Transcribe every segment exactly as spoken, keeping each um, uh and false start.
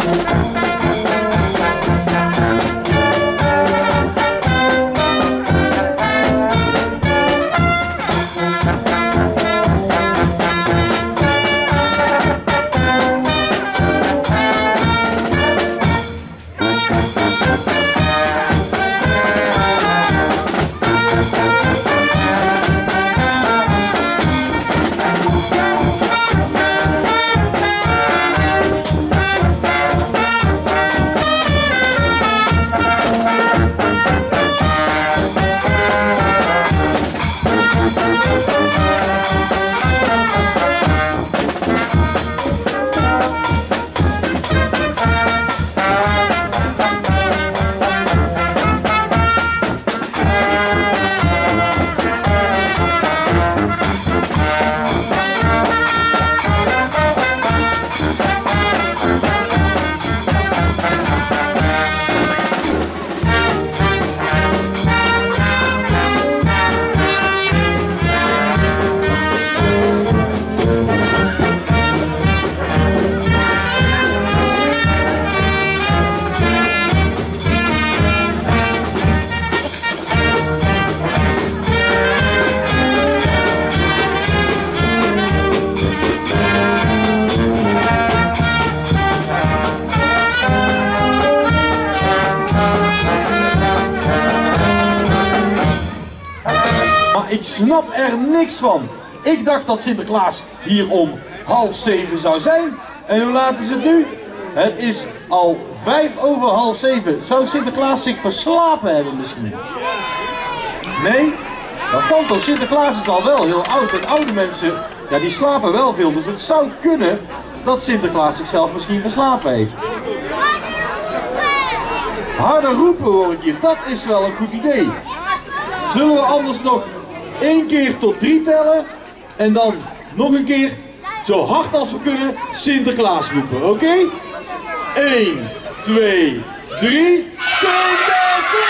Ik snap er niks van. Ik dacht dat Sinterklaas hier om half zeven zou zijn. En hoe laat is het nu? Het is al vijf over half zeven. Zou Sinterklaas zich verslapen hebben misschien? Nee? Dat kan toch? Sinterklaas is al wel heel oud. En oude mensen, ja, die slapen wel veel. Dus het zou kunnen dat Sinterklaas zichzelf misschien verslapen heeft. Harder roepen hoor ik hier. Dat is wel een goed idee. Zullen we anders nog één keer tot drie tellen en dan nog een keer zo hard als we kunnen Sinterklaas roepen, oké? Okay? één, twee, drie, Sinterklaas!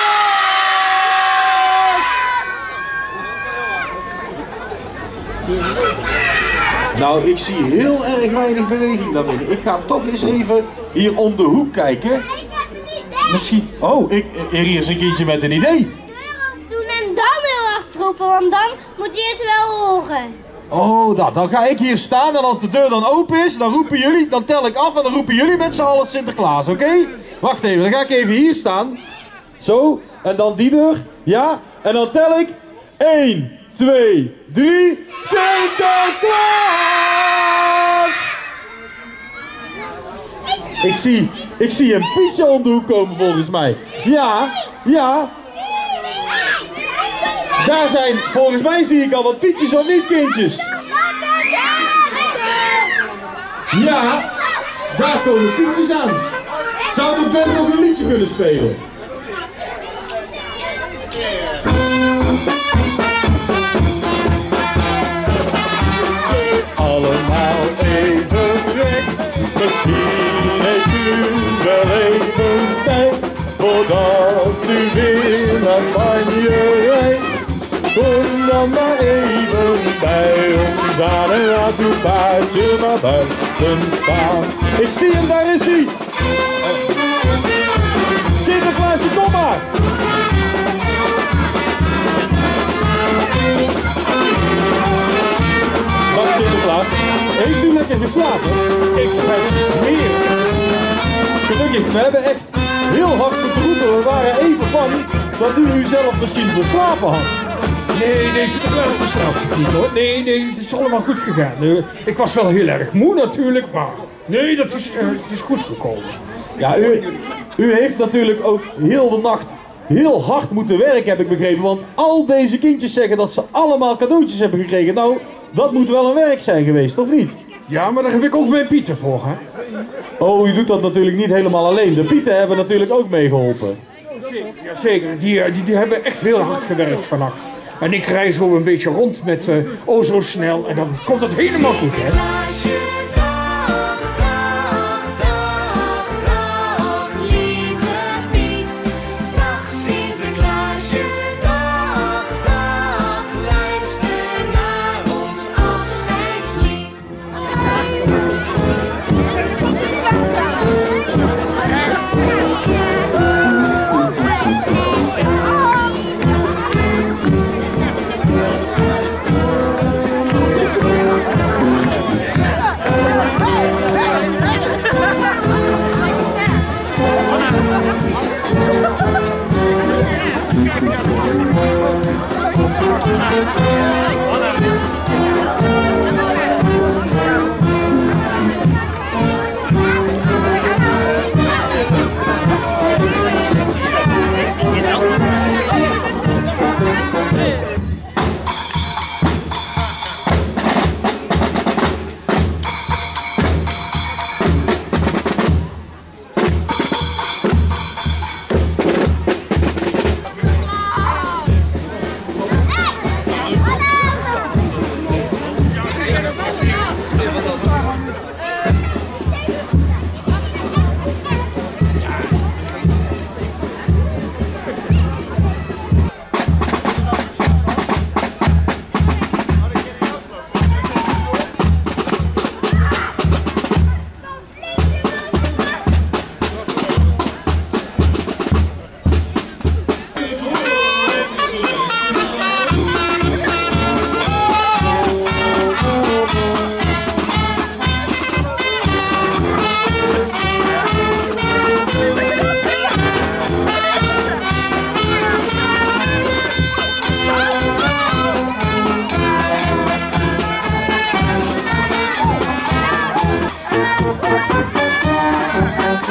Nou, ik zie heel erg weinig beweging daar binnen. Ik ga toch eens even hier om de hoek kijken. Misschien, oh, ik, hier is een kindje met een idee. Roepen, want dan moet hij het wel horen. Oh, nou, dan ga ik hier staan en als de deur dan open is, dan roepen jullie, dan tel ik af en dan roepen jullie met z'n allen Sinterklaas, oké? Okay? Wacht even, dan ga ik even hier staan. Zo, en dan die deur, ja? En dan tel ik één, twee, drie, Sinterklaas! Ik zie, ik zie een Pietje om de hoek komen volgens mij. Ja, ja. Daar zijn, volgens mij zie ik al wat Pietjes of niet, kindjes. Ja, daar komen Pietjes aan. Zou de band nog een liedje kunnen spelen? Allemaal even weg, misschien heeft u wel even tijd, voordat u weer naar Spanje rijdt. Kom dan maar even bij ons aan en laat uw paardje maar buiten staan. Ik zie hem, daar is hij! Sinterklaasje, kom maar! Dag Sinterklaas, heeft u lekker geslapen? Ik heb meer. Gelukkig, we hebben echt heel hard moeten roepen. We waren even bang dat u u zelf misschien verslapen had. Nee, nee, Sinterklaas verslaafd niet hoor. Nee, nee, het is allemaal goed gegaan. Nee, ik was wel heel erg moe natuurlijk, maar nee, dat is, uh, het is goed gekomen. Ja, u, u heeft natuurlijk ook heel de nacht heel hard moeten werken, heb ik begrepen. Want al deze kindjes zeggen dat ze allemaal cadeautjes hebben gekregen. Nou, dat moet wel een werk zijn geweest, of niet? Ja, maar daar heb ik ook mijn Pieten voor, hè? Oh, u doet dat natuurlijk niet helemaal alleen. De Pieten hebben natuurlijk ook meegeholpen. Jazeker, die, die, die hebben echt heel hard gewerkt vannacht. En ik rij zo een beetje rond met uh, oh zo snel en dan komt het helemaal goed, hè?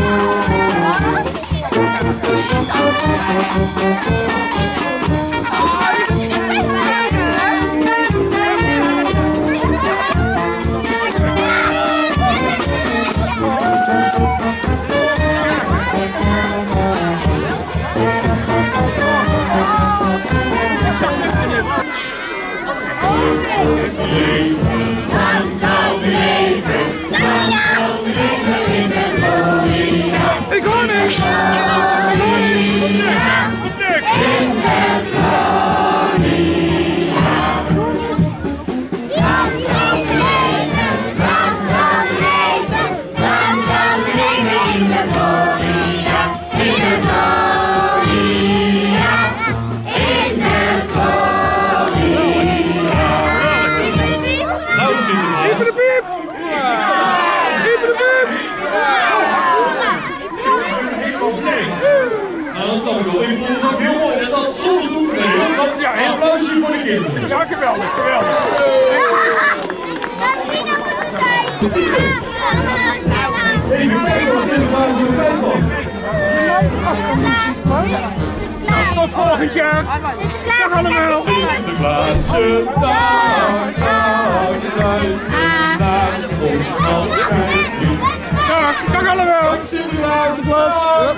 Ik hoor niks! Ik hoor niks! In de gloria. Lang zal leven, lang zal leven, lang zal leven in de gloria. In de gloria, in de gloria. Nou, Sinterklaas. Piep de piep! Piep de piep! Nou, dat snap ik wel. Ik vond het ook heel mooi en dat zonder toegeven. Ja, een applausje voor de kinderen. Ja, geweldig, geweldig. Even kijken wat Sinterklaas in de tijd was. Tot volgend jaar. Dag allemaal. Sinterklaasje, dag, dag, luister naar ons afscheidslied. Dag, dag allemaal. Dag Sinterklaas, dag.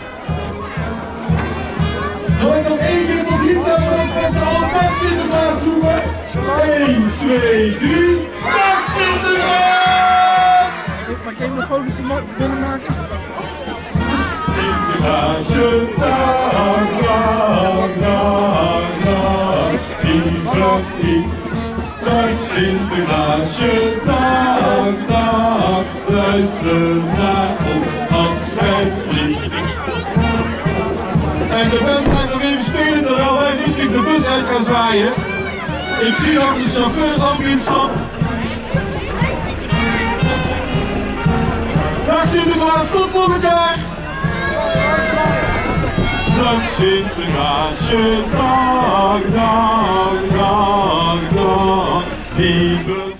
Zal ik nog één keer tot hier tellen dat mensen allemaal dag Sinterklaas roepen? één, twee, drie. Dag Sinterklaas! Maar kun je mijn foto's binnenmaken? Sinterklaasje, dag, dag, dag, dag. Lieve Piet, dag Sinterklaasje, dag, dag. Luister naar ons afscheidslied. En de band gaat nog even spelen terwijl wij richting de bus uit gaan zwaaien. Ik zie dat de chauffeur ook instapt. Dag Sinterklaas, tot volgend jaar! Dag Sinterklaasje, dag, dag, dag, dag, lieve